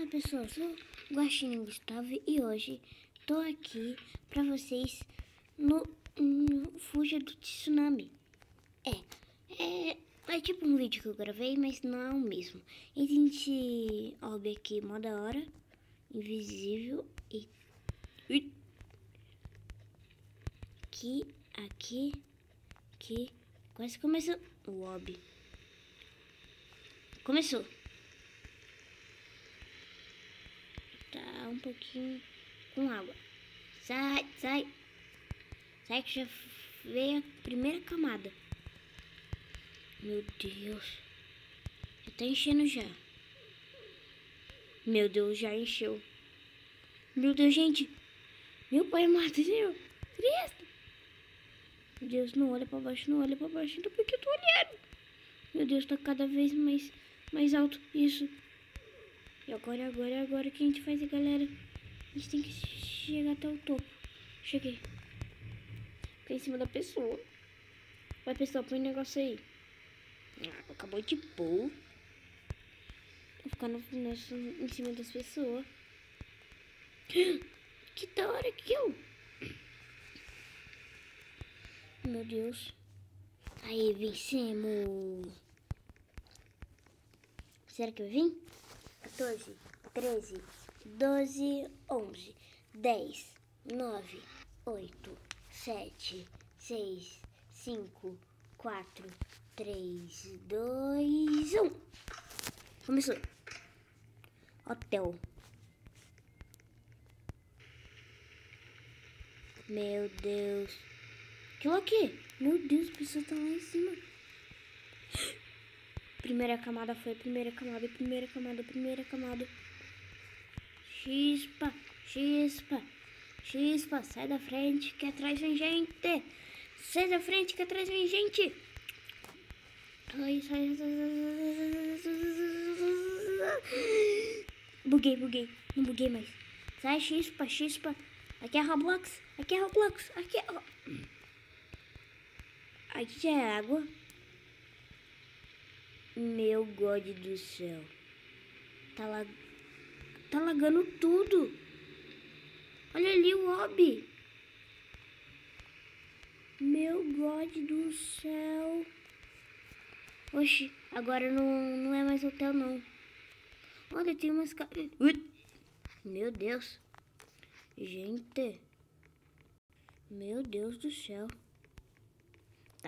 Fala pessoal, eu sou o Guaxinim Gustavo e hoje tô aqui pra vocês no Fuja do Tsunami. É tipo um vídeo que eu gravei, mas não é o mesmo. Esse orbe aqui, mó da hora, invisível e... Aqui, quase começou o orbe. Começou. Tá um pouquinho com água. Sai que já veio a primeira camada. Meu Deus. Já tá enchendo já. Meu Deus, já encheu. Meu Deus, gente. Meu pai amado, Deus. Cristo. Meu Deus, não olha pra baixo, não olha pra baixo. Então por que eu tô olhando? Meu Deus, tá cada vez mais alto. Isso. E agora que a gente faz, galera? A gente tem que chegar até o topo. Cheguei. Fiquei em cima da pessoa. Vai, pessoal, põe o negócio aí. Acabou de pôr. Vou ficar em cima das pessoas. Que da hora que eu... Meu Deus. Aí, vencemos. Será que eu vim? 14, 13, 12, 11, 10, 9, 8, 7, 6, 5, 4, 3, 2, 1. Começou. Hotel. Meu Deus. Aquilo aqui. Meu Deus, a pessoa tá lá em cima. Primeira camada foi, primeira camada. Chispa, sai da frente que atrás vem gente. Sai da frente que atrás vem gente. Sai. Buguei, não buguei mais. Sai, chispa. Aqui é Roblox. Aqui já é água. Meu God do céu. Tá lagando tudo. Olha ali o orbe. Meu God do céu. Oxi, agora não é mais hotel não. Olha, tem umas... Meu Deus. Gente. Meu Deus do céu. Tá.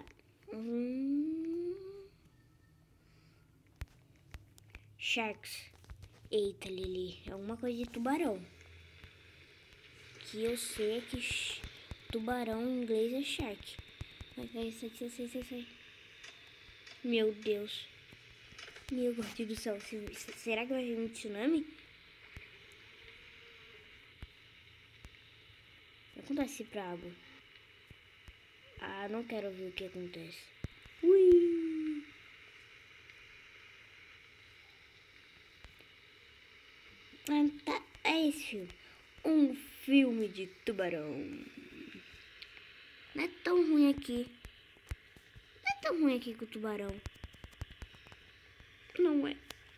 Sharks. Eita, Lili. É alguma coisa de tubarão. Que eu sei que tubarão em inglês é shark. Vai, sai. Meu Deus. Meu Deus do céu. Será que vai vir um tsunami? Acontece pra água. Ah, não quero ver o que acontece. Ui! Tá, é esse filme. Um filme de tubarão. Não é tão ruim aqui. Com o tubarão. Não é.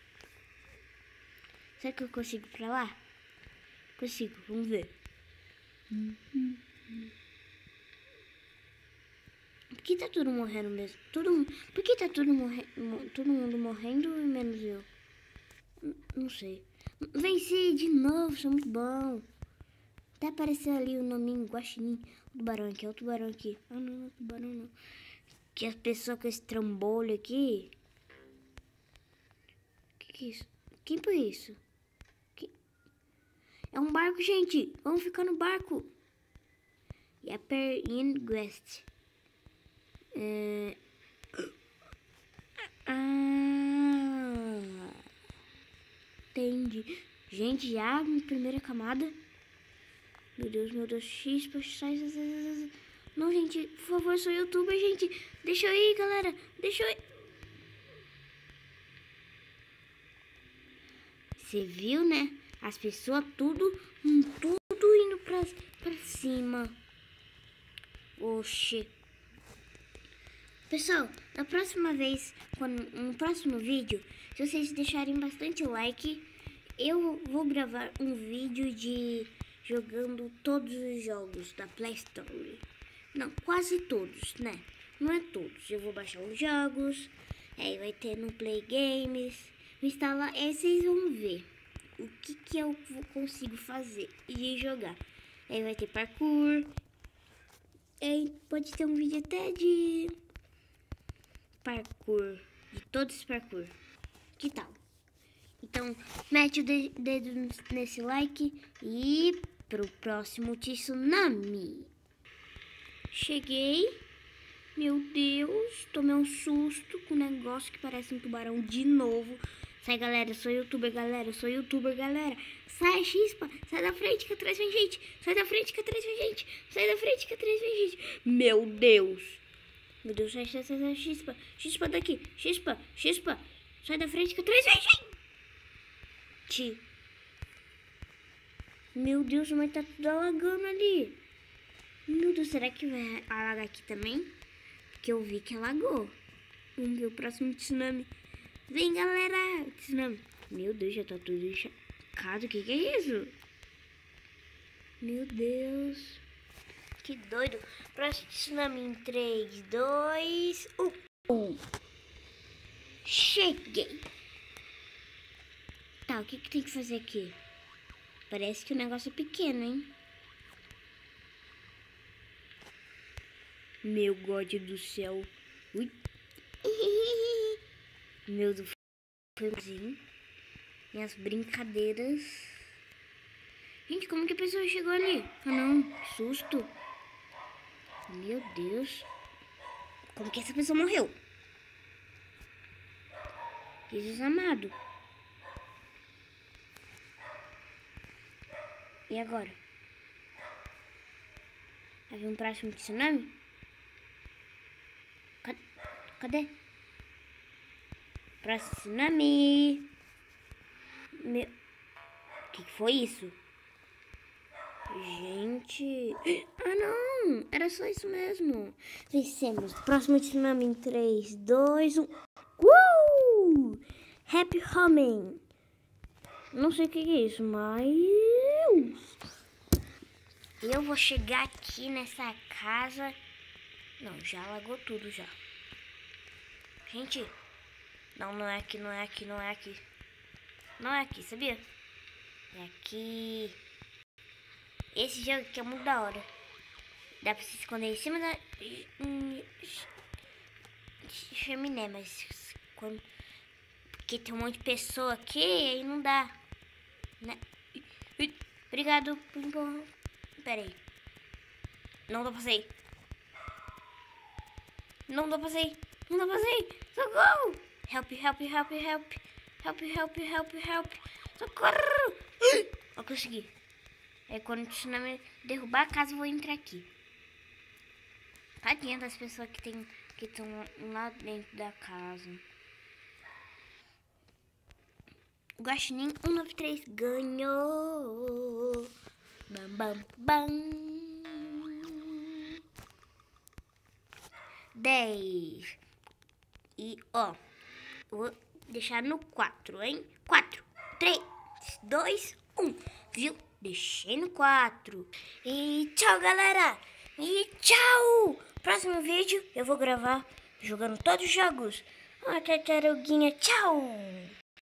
Será que eu consigo ir pra lá? Consigo, vamos ver. Por que tá tudo morrendo mesmo? Por que tá todo mundo morrendo e menos eu? Não sei. Venci de novo, sou muito bom. Até apareceu ali o nominho Guaxinim. O tubarão aqui, é o tubarão aqui. Ah, não, o tubarão não. Que as pessoas com esse trambolho aqui. Que é isso? Quem foi isso? É um barco, gente. Vamos ficar no barco. Yapper in West. Entendi. Gente, já na primeira camada. Meu Deus. Chispa, sai. Não, gente, por favor, sou youtuber, gente. Deixa eu ir, galera. Deixa eu ir. Você viu, né? As pessoas tudo indo pra cima. Oxi. Pessoal, na próxima vez, no próximo vídeo, se vocês deixarem bastante like eu vou gravar um vídeo de jogando todos os jogos da Play Store. Não, quase todos, né? Não é todos. Eu vou baixar os jogos, aí vai ter no Play Games, instalar, aí vocês vão ver o que eu consigo fazer e jogar. Aí vai ter parkour, aí pode ter um vídeo até de parkour, de todos os parkour. Que tal? Então, mete o dedo nesse like e pro próximo tsunami. Cheguei. Meu Deus, tomei um susto com um negócio que parece um tubarão de novo. Sai, galera, eu sou youtuber, galera, Sai, chispa, sai da frente que atrás vem gente. Sai da frente que atrás vem gente. Sai da frente que atrás vem gente. Meu Deus. Meu Deus, sai, chispa. Chispa daqui, chispa. Sai da frente que atrás vem gente. Meu Deus, mas tá tudo alagando ali. Meu Deus, será que vai alagar aqui também? Porque eu vi que alagou. Vamos ver o próximo tsunami. Vem, galera! Tsunami. Meu Deus, já tá tudo encharcado. O que é isso? Meu Deus. Que doido. Próximo tsunami em 3, 2, 1. Cheguei. Tá, o que tem que fazer aqui? Parece que o negócio é pequeno, hein? Meu God do céu. Ui. Meu Deus. Minhas brincadeiras. Gente, como que a pessoa chegou ali? Ah, não. Susto. Meu Deus. Como que essa pessoa morreu? Jesus amado. E agora? Vai vir um próximo tsunami? Cadê? Próximo tsunami. Meu... O que foi isso? Gente... Ah, não! Era só isso mesmo. Vencemos. Próximo tsunami em 3, 2, 1. Happy Homing. Não sei o que é isso, mas... Eu vou chegar aqui nessa casa... Não, já alagou tudo já. Gente, não é aqui. Não é aqui, sabia? É aqui. Esse jogo aqui é muito da hora. Dá pra se esconder em cima da chaminé, mas quando... Porque tem um monte de pessoa aqui, aí não dá. Né? Obrigado por empurrar. Pera aí. Não dá pra sair. Socorro! Help. Socorro! Eu consegui. Aí quando o tsunami derrubar a casa, eu vou entrar aqui. Tadinha das pessoas que estão lá dentro da casa. O Guaxinim 193 ganhou. Bam. 10. E, ó, vou deixar no 4, hein? 4, 3, 2, 1. Viu? Deixei no 4. E tchau, galera. E tchau. Próximo vídeo eu vou gravar jogando todos os jogos. Ó, tartaruguinha. Tchau.